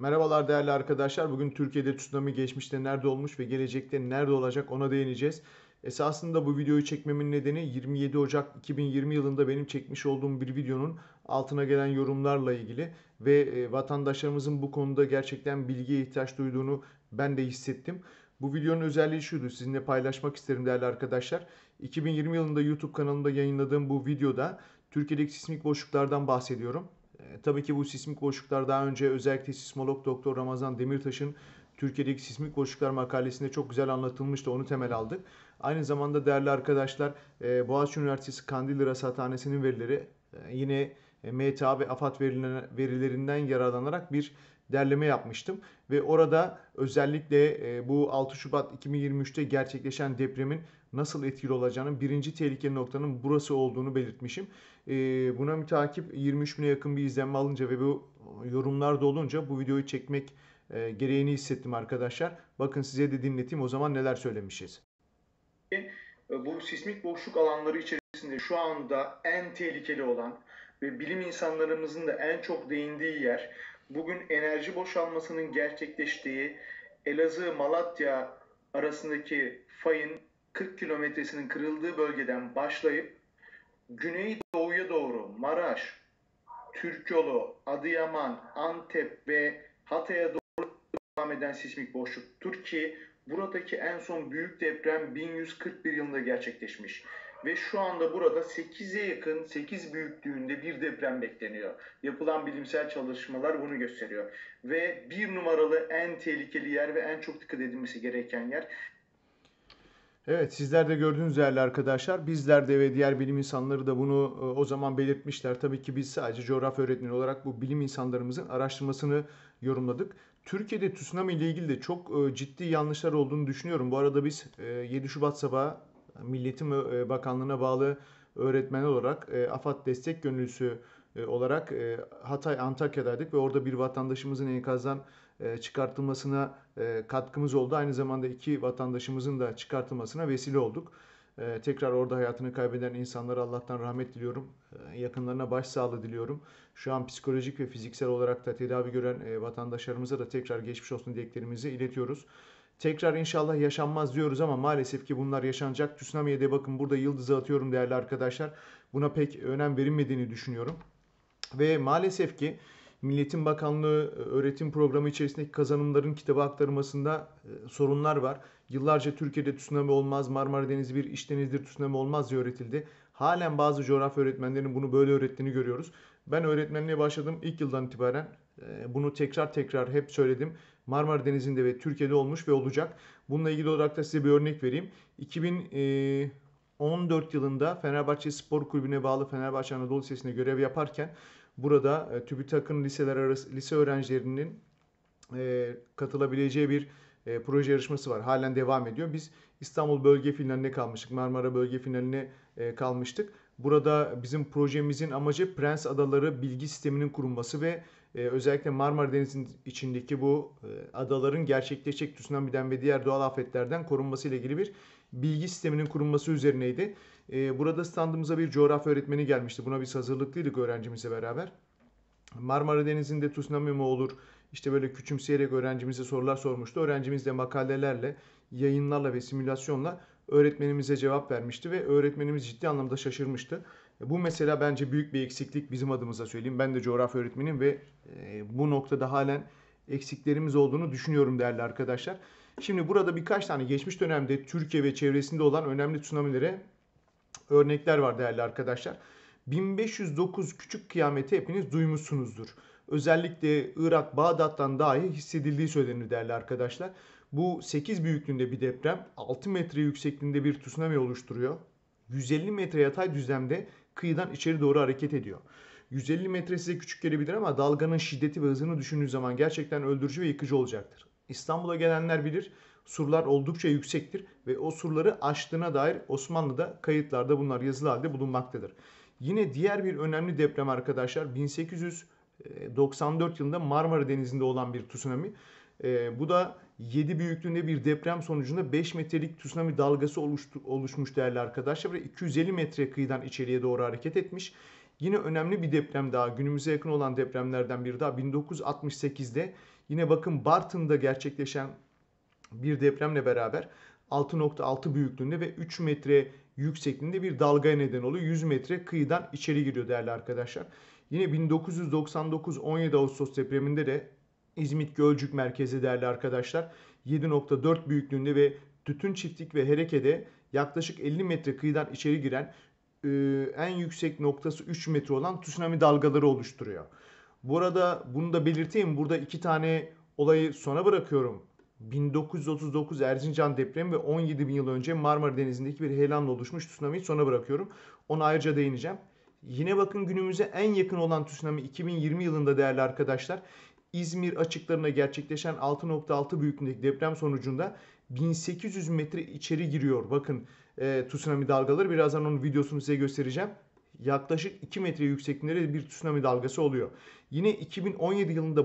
Merhabalar değerli arkadaşlar. Bugün Türkiye'de tsunami geçmişte nerede olmuş ve gelecekte nerede olacak ona değineceğiz. Esasında bu videoyu çekmemin nedeni 27 Ocak 2020 yılında benim çekmiş olduğum bir videonun altına gelen yorumlarla ilgili ve vatandaşlarımızın bu konuda gerçekten bilgiye ihtiyaç duyduğunu ben de hissettim. Bu videonun özelliği şuydu, sizinle paylaşmak isterim değerli arkadaşlar. 2020 yılında YouTube kanalımda yayınladığım bu videoda Türkiye'deki sismik boşluklardan bahsediyorum. Tabii ki bu sismik boşluklar daha önce özellikle sismolog Doktor Ramazan Demirtaş'ın Türkiye'deki sismik boşluklar makalesinde çok güzel anlatılmıştı. Onu temel aldık. Aynı zamanda değerli arkadaşlar Boğaziçi Üniversitesi Kandilli Rasathanesi'nin verileri yine MTA ve AFAD verilerinden yararlanarak bir derleme yapmıştım. Ve orada özellikle bu 6 Şubat 2023'te gerçekleşen depremin nasıl etkili olacağının birinci tehlikeli noktanın burası olduğunu belirtmişim. Buna mütakip 23 bine yakın bir izlenme alınca ve bu yorumlar da olunca bu videoyu çekmek gereğini hissettim arkadaşlar. Bakın size de dinleteyim o zaman neler söylemişiz. Bu sismik boşluk alanları içerisinde şu anda en tehlikeli olan ve bilim insanlarımızın da en çok değindiği yer, bugün enerji boşalmasının gerçekleştiği Elazığ-Malatya arasındaki fayın 40 kilometresinin kırıldığı bölgeden başlayıp güneydoğuya doğru Maraş, Türkyolu, Adıyaman, Antep ve Hatay'a doğru devam eden sismik boşluktur ki buradaki en son büyük deprem 1141 yılında gerçekleşmiş. Ve şu anda burada 8'e yakın, 8 büyüklüğünde bir deprem bekleniyor. Yapılan bilimsel çalışmalar bunu gösteriyor. Ve bir numaralı en tehlikeli yer ve en çok dikkat edilmesi gereken yer. Evet, sizler de gördüğünüz değerli arkadaşlar. Bizler de ve diğer bilim insanları da bunu o zaman belirtmişler. Tabii ki biz sadece coğrafya öğretmeni olarak bu bilim insanlarımızın araştırmasını yorumladık. Türkiye'de tsunami ile ilgili de çok ciddi yanlışlar olduğunu düşünüyorum. Bu arada biz 7 Şubat sabahı Milli Eğitim Bakanlığı'na bağlı öğretmen olarak AFAD destek gönüllüsü olarak Hatay Antakya'daydık ve orada bir vatandaşımızın enkazdan çıkartılmasına katkımız oldu. Aynı zamanda iki vatandaşımızın da çıkartılmasına vesile olduk. Tekrar orada hayatını kaybeden insanlara Allah'tan rahmet diliyorum. Yakınlarına başsağlığı diliyorum. Şu an psikolojik ve fiziksel olarak da tedavi gören vatandaşlarımıza da tekrar geçmiş olsun dileklerimizi iletiyoruz. Tekrar inşallah yaşanmaz diyoruz ama maalesef ki bunlar yaşanacak. Tsunami'ye de bakın burada yıldızı atıyorum değerli arkadaşlar. Buna pek önem verilmediğini düşünüyorum. Ve maalesef ki Milliyetin Bakanlığı öğretim programı içerisindeki kazanımların kitaba aktarılmasında sorunlar var. Yıllarca Türkiye'de tsunami olmaz, Marmara Denizi bir iç denizdir, tsunami olmaz diye öğretildi. Halen bazı coğrafya öğretmenlerinin bunu böyle öğrettiğini görüyoruz. Ben öğretmenliğe başladığım ilk yıldan itibaren bunu tekrar tekrar hep söyledim. Marmara Denizi'nde ve Türkiye'de olmuş ve olacak. Bununla ilgili olarak da size bir örnek vereyim. 2014 yılında Fenerbahçe Spor Kulübü'ne bağlı Fenerbahçe Anadolu Lisesi'nde görev yaparken burada TÜBİTAK'ın lise öğrencilerinin katılabileceği bir proje yarışması var. Halen devam ediyor. Biz İstanbul bölge finaline kalmıştık. Marmara bölge finaline kalmıştık. Burada bizim projemizin amacı Prens Adaları bilgi sisteminin kurulması ve özellikle Marmara Denizi'nin içindeki bu adaların gerçekleşecek tsunami'den ve diğer doğal afetlerden korunması ile ilgili bir bilgi sisteminin kurulması üzerineydi. Burada standımıza bir coğrafya öğretmeni gelmişti. Buna biz hazırlıklıydık öğrencimizle beraber. Marmara Denizi'nde tsunami mi olur? İşte böyle küçümseyerek öğrencimize sorular sormuştu. Öğrencimiz de makalelerle, yayınlarla ve simülasyonla öğretmenimize cevap vermişti ve öğretmenimiz ciddi anlamda şaşırmıştı. Bu mesela bence büyük bir eksiklik bizim adımıza söyleyeyim. Ben de coğrafya öğretmenim ve bu noktada halen eksiklerimiz olduğunu düşünüyorum değerli arkadaşlar. Şimdi burada birkaç tane geçmiş dönemde Türkiye ve çevresinde olan önemli tsunami'lere örnekler var değerli arkadaşlar. 1509 küçük kıyameti hepiniz duymuşsunuzdur. Özellikle Irak, Bağdat'tan dahi hissedildiği söylenir değerli arkadaşlar. Bu 8 büyüklüğünde bir deprem 6 metre yüksekliğinde bir tsunami oluşturuyor. 150 metre yatay düzlemde kıyıdan içeri doğru hareket ediyor. 150 metre size küçük gelebilir ama dalganın şiddeti ve hızını düşündüğünüz zaman gerçekten öldürücü ve yıkıcı olacaktır. İstanbul'a gelenler bilir, surlar oldukça yüksektir ve o surları aştığına dair Osmanlı'da kayıtlarda bunlar yazılı halde bulunmaktadır. Yine diğer bir önemli deprem arkadaşlar 1894 yılında Marmara Denizi'nde olan bir tsunami. Bu da 7 büyüklüğünde bir deprem sonucunda 5 metrelik tsunami dalgası oluşmuş değerli arkadaşlar ve 250 metre kıyıdan içeriye doğru hareket etmiş. Yine önemli bir deprem daha, günümüze yakın olan depremlerden biri daha 1968'de yine bakın Bartın'da gerçekleşen bir depremle beraber 6.6 büyüklüğünde ve 3 metre yüksekliğinde bir dalgaya neden oluyor. 100 metre kıyıdan içeri giriyor değerli arkadaşlar. Yine 1999 17 Ağustos depreminde de İzmit Gölcük merkezi değerli arkadaşlar 7.4 büyüklüğünde ve Tütün Çiftlik ve Hereke'de yaklaşık 50 metre kıyıdan içeri giren en yüksek noktası 3 metre olan tsunami dalgaları oluşturuyor. Bu arada bunu da belirteyim. Burada iki tane olayı sona bırakıyorum. 1939 Erzincan depremi ve 17 bin yıl önce Marmara Denizi'ndeki bir heyelanla oluşmuş tsunami'yi sona bırakıyorum. Ona ayrıca değineceğim. Yine bakın günümüze en yakın olan tsunami 2020 yılında değerli arkadaşlar. İzmir açıklarına gerçekleşen 6.6 büyüklüğündeki deprem sonucunda 1800 metre içeri giriyor. Bakın tsunami dalgaları. Birazdan onun videosunu size göstereceğim. Yaklaşık 2 metre yüksekliğinde bir tsunami dalgası oluyor. Yine 2017 yılında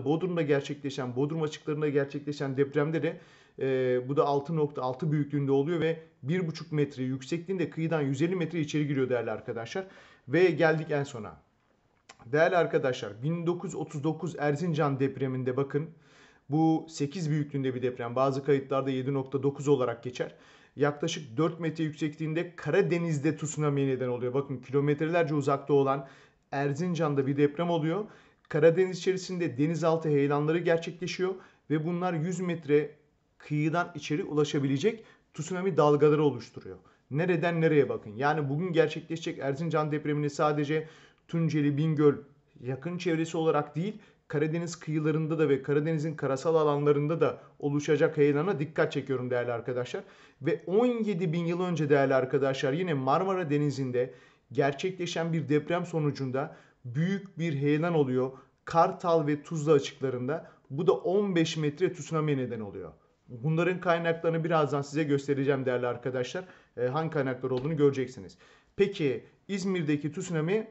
Bodrum açıklarında gerçekleşen depremde de bu da 6.6 büyüklüğünde oluyor ve 1,5 metre yüksekliğinde kıyıdan 150 metre içeri giriyor değerli arkadaşlar. Ve geldik en sona. Değerli arkadaşlar 1939 Erzincan depreminde bakın bu 8 büyüklüğünde bir deprem. Bazı kayıtlarda 7.9 olarak geçer. Yaklaşık 4 metre yüksekliğinde Karadeniz'de tsunami neden oluyor. Bakın kilometrelerce uzakta olan Erzincan'da bir deprem oluyor. Karadeniz içerisinde denizaltı heyelanları gerçekleşiyor ve bunlar 100 metre kıyıdan içeri ulaşabilecek tsunami dalgaları oluşturuyor. Nereden nereye bakın. Yani bugün gerçekleşecek Erzincan depremini sadece Tunceli, Bingöl yakın çevresi olarak değil, Karadeniz kıyılarında da ve Karadeniz'in karasal alanlarında da oluşacak heyelana dikkat çekiyorum değerli arkadaşlar. Ve 17 bin yıl önce değerli arkadaşlar yine Marmara Denizi'nde gerçekleşen bir deprem sonucunda büyük bir heyelan oluyor. Kartal ve Tuzla açıklarında. Bu da 15 metre tsunami neden oluyor. Bunların kaynaklarını birazdan size göstereceğim değerli arkadaşlar. Hangi kaynaklar olduğunu göreceksiniz. Peki İzmir'deki tsunami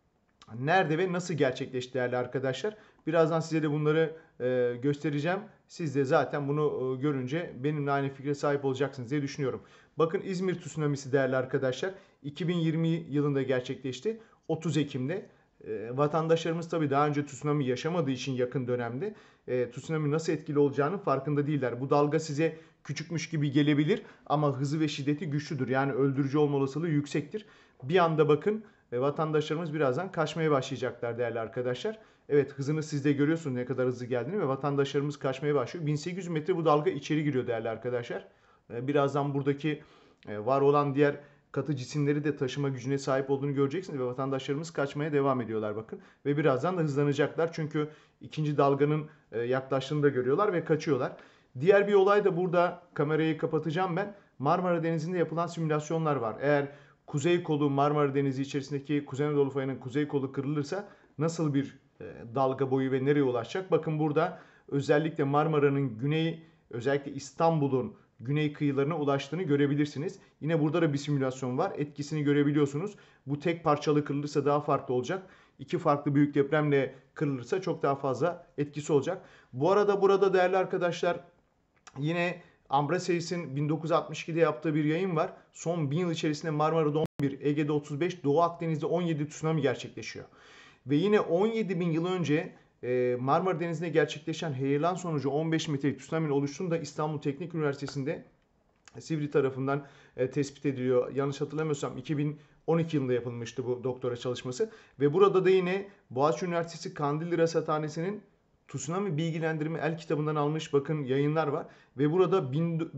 nerede ve nasıl gerçekleşti değerli arkadaşlar? Birazdan size de bunları göstereceğim. Siz de zaten bunu görünce benimle aynı fikre sahip olacaksınız diye düşünüyorum. Bakın İzmir tsunamisi değerli arkadaşlar 2020 yılında gerçekleşti. 30 Ekim'de. Vatandaşlarımız tabii daha önce tsunami yaşamadığı için yakın dönemde tsunami nasıl etkili olacağının farkında değiller. Bu dalga size küçükmüş gibi gelebilir ama hızı ve şiddeti güçlüdür. Yani öldürücü olma olasılığı yüksektir. Bir anda bakın vatandaşlarımız birazdan kaçmaya başlayacaklar değerli arkadaşlar. Evet hızını siz de görüyorsunuz ne kadar hızlı geldiğini ve vatandaşlarımız kaçmaya başlıyor. 1800 metre bu dalga içeri giriyor değerli arkadaşlar. Birazdan buradaki var olan diğer katı cisimleri de taşıma gücüne sahip olduğunu göreceksiniz ve vatandaşlarımız kaçmaya devam ediyorlar bakın. Ve birazdan da hızlanacaklar çünkü ikinci dalganın yaklaştığını da görüyorlar ve kaçıyorlar. Diğer bir olay da burada kamerayı kapatacağım ben. Marmara Denizi'nde yapılan simülasyonlar var. Eğer kuzey kolu Marmara Denizi içerisindeki Kuzey Anadolu fayının kuzey kolu kırılırsa nasıl bir dalga boyu ve nereye ulaşacak? Bakın burada özellikle Marmara'nın güney, özellikle İstanbul'un güney kıyılarına ulaştığını görebilirsiniz. Yine burada da bir simülasyon var. Etkisini görebiliyorsunuz. Bu tek parçalı kırılırsa daha farklı olacak. İki farklı büyük depremle kırılırsa çok daha fazla etkisi olacak. Bu arada burada değerli arkadaşlar yine Ambraseyis'in 1962'de yaptığı bir yayın var. Son 1000 yıl içerisinde Marmara'da 11, Ege'de 35, Doğu Akdeniz'de 17 tsunami gerçekleşiyor. Ve yine 17 bin yıl önce Marmara Denizi'nde gerçekleşen heyelan sonucu 15 metrelik tsunami'nin oluştuğunu da İstanbul Teknik Üniversitesi'nde Sivri tarafından tespit ediliyor. Yanlış hatırlamıyorsam 2012 yılında yapılmıştı bu doktora çalışması. Ve burada da yine Boğaziçi Üniversitesi Kandilli Rasathanesi'nin Tsunami Bilgilendirme El kitabından almış bakın yayınlar var. Ve burada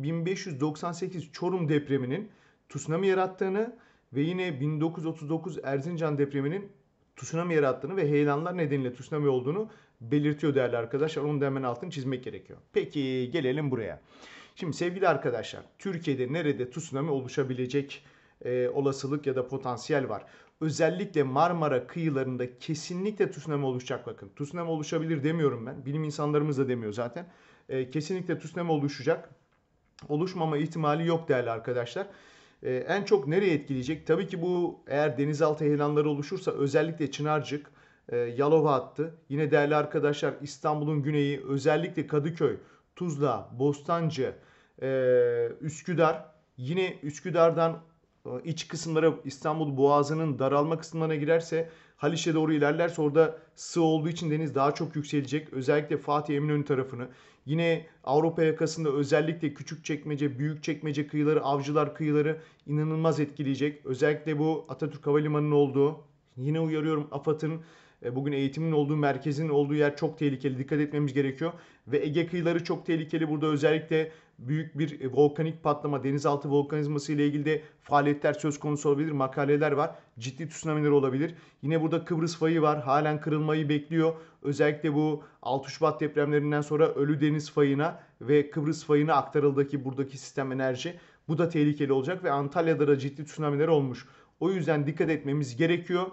1598 Çorum depreminin tsunami yarattığını ve yine 1939 Erzincan depreminin tsunami yarattığını ve heyelanlar nedeniyle tsunami olduğunu belirtiyor değerli arkadaşlar. Onu da hemen altını çizmek gerekiyor. Peki gelelim buraya. Şimdi sevgili arkadaşlar, Türkiye'de nerede tsunami oluşabilecek olasılık ya da potansiyel var? Özellikle Marmara kıyılarında kesinlikle tsunami oluşacak bakın. Tsunami oluşabilir demiyorum ben. Bilim insanlarımız da demiyor zaten. Kesinlikle tsunami oluşacak. Oluşmama ihtimali yok değerli arkadaşlar. En çok nereye etkileyecek? Tabii ki bu eğer denizaltı heyelanları oluşursa özellikle Çınarcık, Yalova hattı. Yine değerli arkadaşlar İstanbul'un güneyi özellikle Kadıköy, Tuzla, Bostancı, Üsküdar. Yine Üsküdar'dan iç kısımlara İstanbul Boğazı'nın daralma kısımlarına girerse Haliç'e doğru ilerlerse orada sığ olduğu için deniz daha çok yükselecek. Özellikle Fatih Eminönü tarafını. Yine Avrupa yakasında özellikle Küçükçekmece, Büyükçekmece kıyıları, Avcılar kıyıları inanılmaz etkileyecek. Özellikle bu Atatürk Havalimanı'nın olduğu, yine uyarıyorum AFAD'ın bugün eğitimin olduğu, merkezin olduğu yer çok tehlikeli. Dikkat etmemiz gerekiyor. Ve Ege kıyıları çok tehlikeli. Burada özellikle büyük bir volkanik patlama, denizaltı volkanizması ile ilgili de faaliyetler söz konusu olabilir. Makaleler var. Ciddi tsunamiler olabilir. Yine burada Kıbrıs fayı var. Halen kırılmayı bekliyor. Özellikle bu 6 Şubat depremlerinden sonra Ölüdeniz fayına ve Kıbrıs fayına aktarıldı ki buradaki sistem enerji. Bu da tehlikeli olacak ve Antalya'da da ciddi tsunamiler olmuş. O yüzden dikkat etmemiz gerekiyor.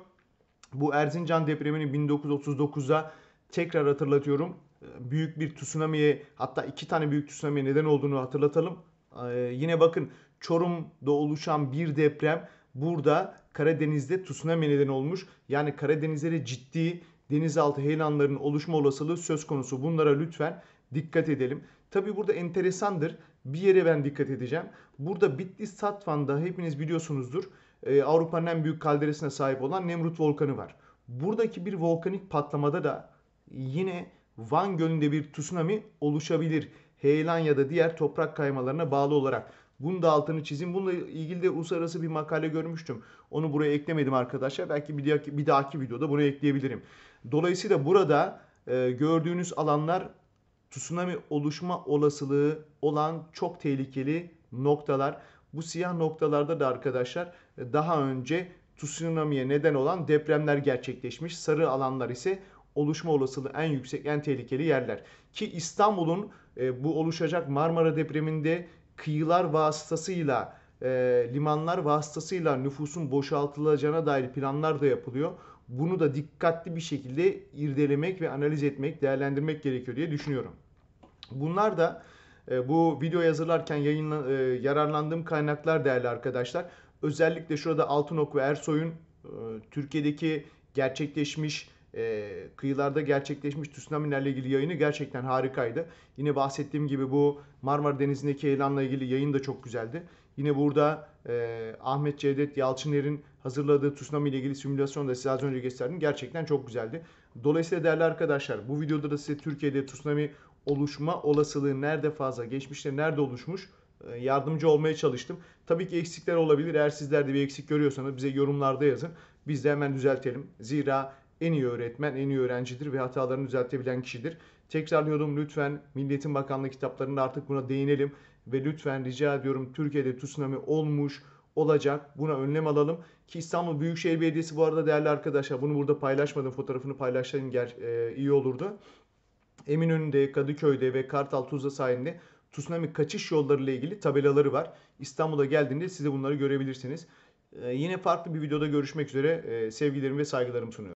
Bu Erzincan depremini 1939'da tekrar hatırlatıyorum. Büyük bir tsunami'ye, hatta 2 tane büyük tsunami'ye neden olduğunu hatırlatalım. Yine bakın, Çorum'da oluşan bir deprem burada Karadeniz'de tsunami neden olmuş. Yani Karadeniz'de de ciddi denizaltı heyelanların oluşma olasılığı söz konusu. Bunlara lütfen dikkat edelim. Tabi burada enteresandır. Bir yere ben dikkat edeceğim. Burada Bitlis Tatvan'da hepiniz biliyorsunuzdur. Avrupa'nın en büyük kalderesine sahip olan Nemrut Volkanı var. Buradaki bir volkanik patlamada da yine Van Gölü'nde bir tsunami oluşabilir. Heyelan ya da diğer toprak kaymalarına bağlı olarak. Bunun da altını çizeyim. Bununla ilgili de uluslararası bir makale görmüştüm. Onu buraya eklemedim arkadaşlar. Belki bir dahaki videoda buraya ekleyebilirim. Dolayısıyla burada gördüğünüz alanlar tsunami oluşma olasılığı olan çok tehlikeli noktalar. Bu siyah noktalarda da arkadaşlar daha önce tsunami'ye neden olan depremler gerçekleşmiş. Sarı alanlar ise oluşma olasılığı en yüksek, en tehlikeli yerler. Ki İstanbul'un bu oluşacak Marmara depreminde kıyılar vasıtasıyla, limanlar vasıtasıyla nüfusun boşaltılacağına dair planlar da yapılıyor. Bunu da dikkatli bir şekilde irdelemek ve analiz etmek, değerlendirmek gerekiyor diye düşünüyorum. Bunlar da bu video hazırlarken yararlandığım kaynaklar değerli arkadaşlar. Özellikle şurada Altınok ve Ersoy'un Türkiye'deki gerçekleşmiş, kıyılarda gerçekleşmiş tsunami'lerle ilgili yayını gerçekten harikaydı. Yine bahsettiğim gibi bu Marmara Denizi'ndeki heyelanla ilgili yayın da çok güzeldi. Yine burada Ahmet Cevdet Yalçıner'in hazırladığı tsunami ile ilgili simülasyon da size az önce gösterdim. Gerçekten çok güzeldi. Dolayısıyla değerli arkadaşlar, bu videoda da size Türkiye'de tsunami oluşma olasılığı nerede fazla, geçmişte nerede oluşmuş yardımcı olmaya çalıştım. Tabii ki eksikler olabilir. Eğer sizler de bir eksik görüyorsanız bize yorumlarda yazın. Biz de hemen düzeltelim. Zira en iyi öğretmen, en iyi öğrencidir ve hatalarını düzeltebilen kişidir. Tekrarlıyorum, lütfen Milli Eğitim Bakanlığı kitaplarında artık buna değinelim. Ve lütfen rica ediyorum, Türkiye'de tsunami olmuş, olacak. Buna önlem alalım. Ki İstanbul Büyükşehir Belediyesi, bu arada değerli arkadaşlar, bunu burada paylaşmadım. Fotoğrafını paylaşsaydım iyi olurdu. Eminönü'nde, Kadıköy'de ve Kartal Tuzla sahilinde tsunami kaçış yolları ile ilgili tabelaları var. İstanbul'a geldiğinde siz de bunları görebilirsiniz. Yine farklı bir videoda görüşmek üzere. Sevgilerimi ve saygılarımı sunuyorum.